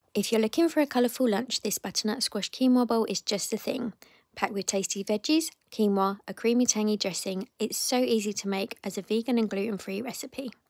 If you're looking for a colourful lunch, this butternut squash quinoa bowl is just the thing. Packed with tasty veggies, quinoa, a creamy tangy dressing, it's so easy to make as a vegan and gluten-free recipe.